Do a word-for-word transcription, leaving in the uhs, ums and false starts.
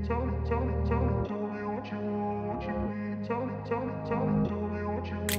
tell me, tell me, tell me, tell me what you want, what you need. Tell me, tell me, tell me, tell me what you